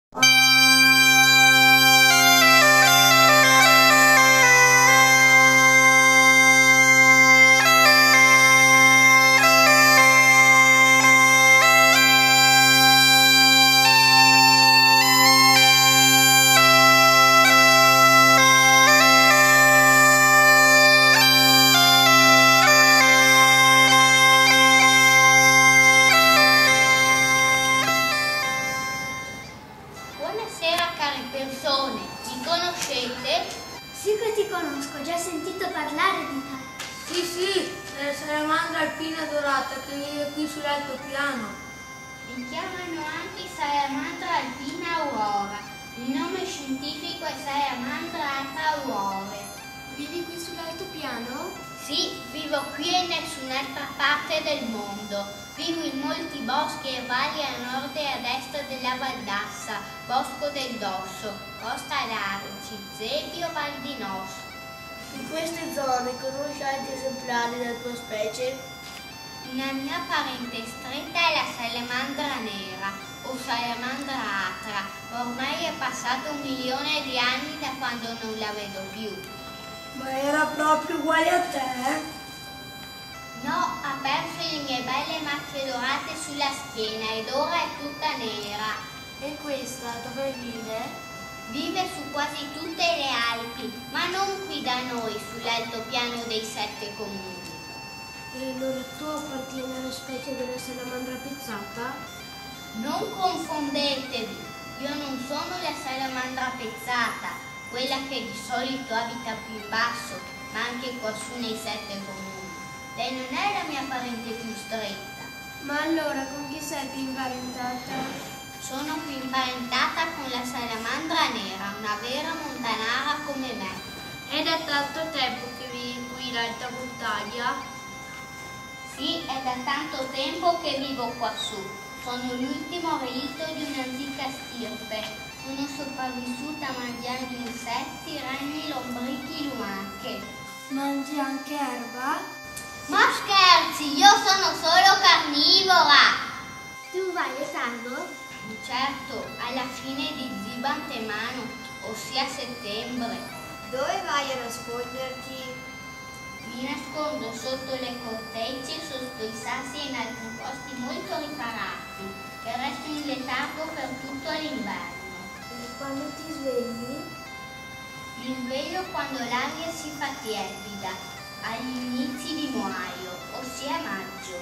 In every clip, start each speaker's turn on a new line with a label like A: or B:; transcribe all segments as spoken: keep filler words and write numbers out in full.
A: Buonasera care persone, mi conoscete?
B: Sì che ti conosco, ho già sentito parlare di te.
C: Sì, sì, è la salamandra alpina dorata che vive qui sull'altopiano.
A: Mi chiamano anche salamandra alpina aurora. Il nome scientifico è salamandra ata aurore.
B: Vivi qui sull'altopiano?
A: Sì, vivo qui e in nessun'altra parte del mondo. Vivo in molti boschi e valli a nord e a est della Valdassa, Bosco del Dosso, Costa d'Arci, Zevio, Val di Nos.
C: In queste zone conosci altri esemplari della tua specie?
A: Una mia parente stretta è la salamandra nera o salamandra atra. Ormai è passato un milione di anni da quando non la vedo più.
C: Ma era proprio uguale a te?
A: No, ha perso le mie belle macchie dorate sulla schiena ed ora è tutta nera.
B: E questa dove vive?
A: Vive su quasi tutte le Alpi, ma non qui da noi, sull'altopiano dei sette comuni.
B: E allora tu appartieni alla specie della salamandra pezzata?
A: Non confondetevi, io non sono la salamandra pezzata, quella che di solito abita più in basso, ma anche quassù nei sette comuni. Lei non è la mia parente più stretta.
B: Ma allora con chi sei più imparentata?
A: Sono più imparentata con la salamandra nera, una vera montanara come me.
C: È da tanto tempo che vivi qui in alta montagna?
A: Sì, è da tanto tempo che vivo quassù. Sono l'ultimo relitto di un'antica stirpe. Sono sopravvissuta mangiando insetti, ragni, lombrichi, lumache.
B: Mangi anche erba?
A: Ma scherzi, io sono solo carnivora!
B: Tu vai a Tango?
A: Certo, alla fine di Zibantemano, ossia settembre.
C: Dove vai a nasconderti?
A: Mi nascondo sotto le cortecce, sotto i sassi e in altri posti molto riparati e resto in letargo per tutto l'inverno.
B: E quando ti svegli?
A: Mi sveglio quando l'aria si fa tiepida, agli inizi di Moaio, ossia maggio.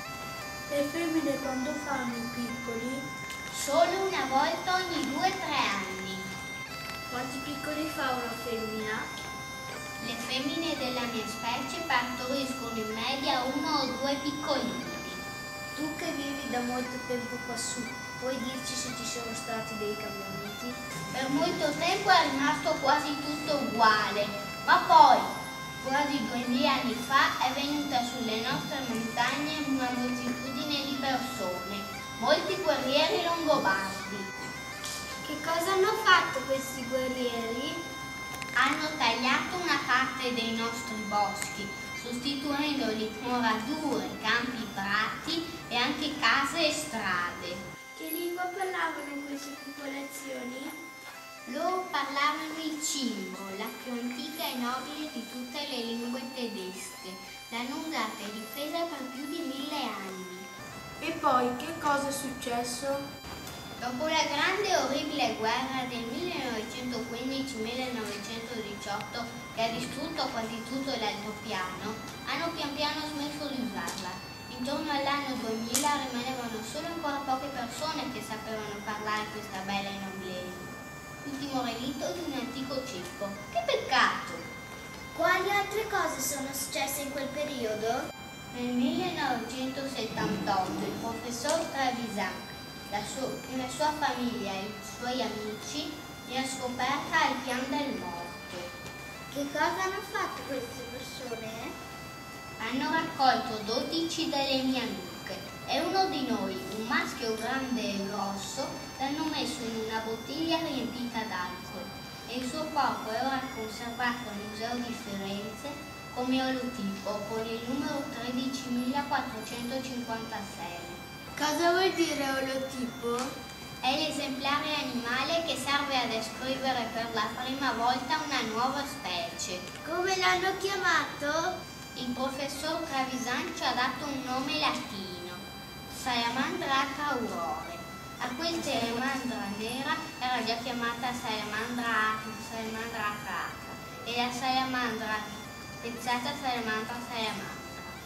C: Le femmine quando fanno i piccoli?
A: Solo una volta ogni due o tre anni.
C: Quanti piccoli fa una femmina?
A: Le femmine della mia specie partoriscono in media uno o due piccolini.
C: Tu che vivi da molto tempo quassù, puoi dirci se ci sono stati dei cambiamenti?
A: Per molto tempo è rimasto quasi tutto uguale, ma poi, quasi duemila anni fa, è venuta sulle nostre montagne una moltitudine di persone, molti guerrieri longobardi.
B: Che cosa hanno fatto questi guerrieri?
A: Hanno tagliato una parte dei nostri boschi, sostituendoli con radure, campi, prati e anche case e strade.
B: Che lingua parlavano queste popolazioni?
A: Loro parlavano il cimbro, la più antica e nobile di tutte le lingue tedesche. L'hanno usata e difesa per più di mille anni.
C: E poi che cosa è successo?
A: Dopo la grande e orribile guerra del millenovecentoquindici millenovecentodiciotto che ha distrutto quasi tutto l'altopiano, hanno pian piano smesso di usarla. Intorno all'anno duemila rimanevano solo ancora poche persone che sapevano parlare questa bella e nobile lingua. L'ultimo relitto di un antico ceppo. Che peccato!
B: Quali altre cose sono successe in quel periodo?
A: Nel millenovecentosettantotto il professor Trevisan, la, su- la sua famiglia e i suoi amici li ha scoperta al pian del morto.
B: Che cosa hanno fatto queste persone?
A: Hanno raccolto dodici delle mie amiche e uno di noi, un maschio grande e grosso, l'hanno messo in una bottiglia riempita d'alcol e il suo corpo è ora conservato al Museo di Firenze come olotipo con il numero tredicimilaquattrocentocinquantasei.
B: Cosa vuol dire olotipo?
A: È l'esemplare animale che serve a descrivere per la prima volta una nuova specie.
B: Come l'hanno chiamato?
A: Il professor Trevisan ci ha dato un nome latino, Salamandra aurore. A quel salamandra nera era già chiamata salamandra salamandra atraca e la salamandra pezzata salamandra salamandra.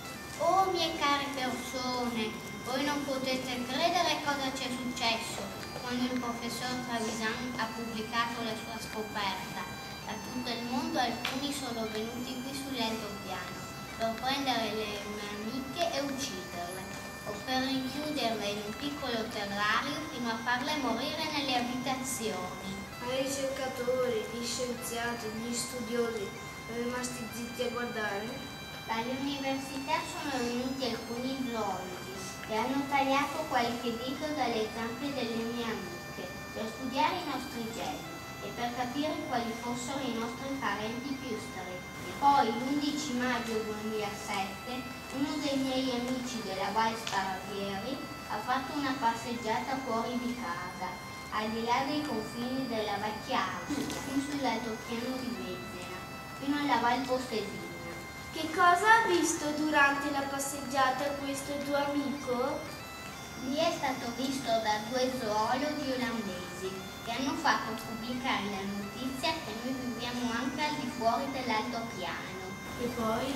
A: Oh mie care persone, voi non potete credere cosa ci è successo quando il professor Trevisan ha pubblicato la sua scoperta. Da tutto il mondo alcuni sono venuti qui sull'altopiano per prendere le mie amiche e ucciderle, o per rinchiuderle in un piccolo terrario fino a farle morire nelle abitazioni.
B: Ma i ricercatori, gli scienziati, gli studiosi sono rimasti zitti a guardare?
A: Dalle università sono venuti alcuni zoologi e hanno tagliato qualche dito dalle zampe delle mie amiche per studiare i nostri geni e per capire quali fossero i nostri parenti più stretti. Poi l'undici maggio duemilasette uno dei miei amici della Val Sparvieri ha fatto una passeggiata fuori di casa, al di là dei confini della Vecchiaia, fin sull'altopiano di Vezzena, fino alla Val Postesina.
B: Che cosa ha visto durante la passeggiata questo tuo amico?
A: Lì è stato visto da due zoologi olandesi che hanno fatto pubblicare la notizia che noi viviamo anche al di fuori dell'altopiano.
B: E poi?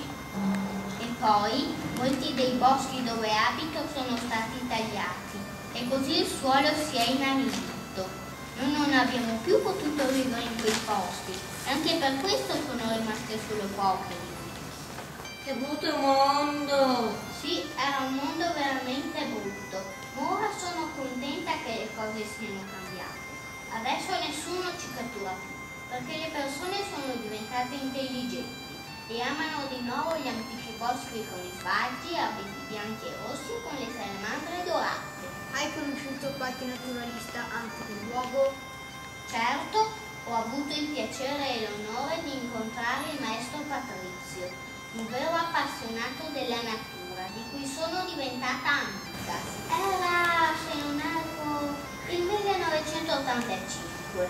A: E poi molti dei boschi dove abito sono stati tagliati e così il suolo si è inaridito. Noi non abbiamo più potuto vivere in quei posti, anche per questo sono rimaste solo poche.
D: Che brutto mondo!
A: Sì, era un mondo veramente brutto, ma ora sono contenta che le cose siano cambiate. Adesso nessuno ci cattura più, perché le persone sono diventate intelligenti e amano di nuovo gli antichi boschi con i faggi, abeti bianchi e rossi con le salamandre dorate.
B: Hai conosciuto qualche naturalista anche del luogo?
A: Certo, ho avuto il piacere e l'onore di incontrare il maestro Patrizio, un vero appassionato della natura, di cui sono diventata amica. Era, se non erro, il millenovecentottantacinque.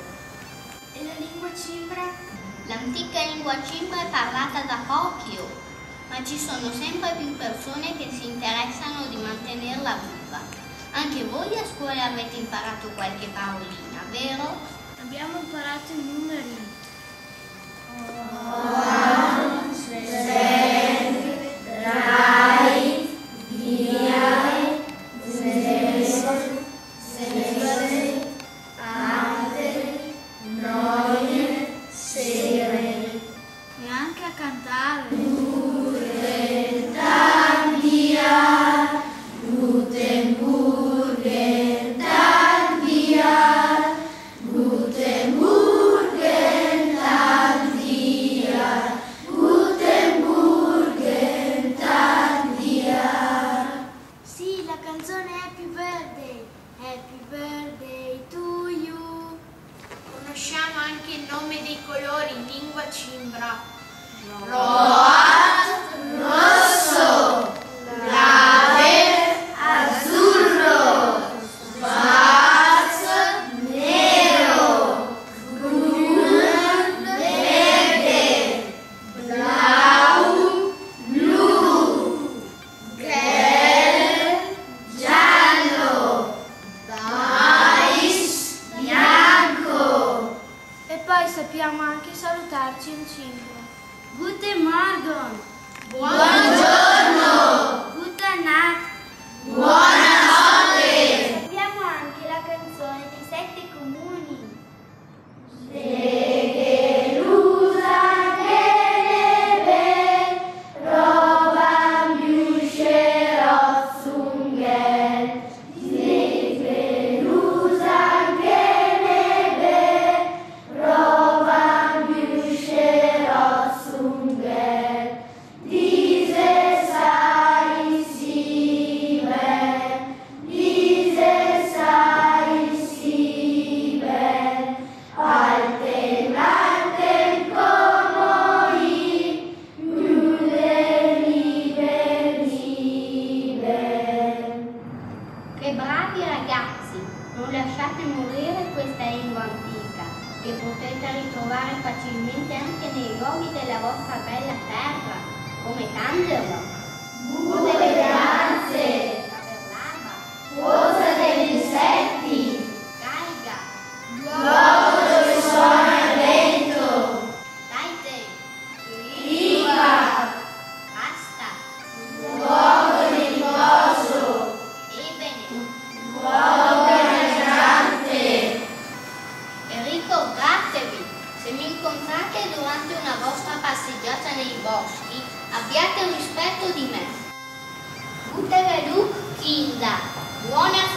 B: E la lingua cimbra?
A: L'antica lingua cimbra è parlata da pochi ora, ma ci sono sempre più persone che si interessano di mantenerla viva. Anche voi a scuola avete imparato qualche parolina, vero?
B: Abbiamo imparato i numeri.
A: E anche a cantare.
B: Sì, la canzone Happy Birthday. Happy Birthday to you. Conosciamo anche il nome dei colori in lingua cimbra. E poi sappiamo anche salutarci in cimbra. Guten Morgen.
D: Buongiorno!
B: Guten Nacht.
D: Buonanotte!
B: Sappiamo anche la canzone dei sette comuni.
D: Diese sei sie,
A: trovare facilmente anche nei luoghi della vostra bella terra, come Tangerlock,
B: Bu delle danze,
A: Caverlava,
B: Posa degli insetti,
A: Caiga,
B: luogo dove suona il vento,
A: Taite,
B: Riva,
A: Asta,
B: luogo di riposo,
A: Ebene.
B: luogo pianeggiante.
A: E ricordatevi, se mi incontrate durante una vostra passeggiata nei boschi, abbiate rispetto di me. Butereluk Kinda, buona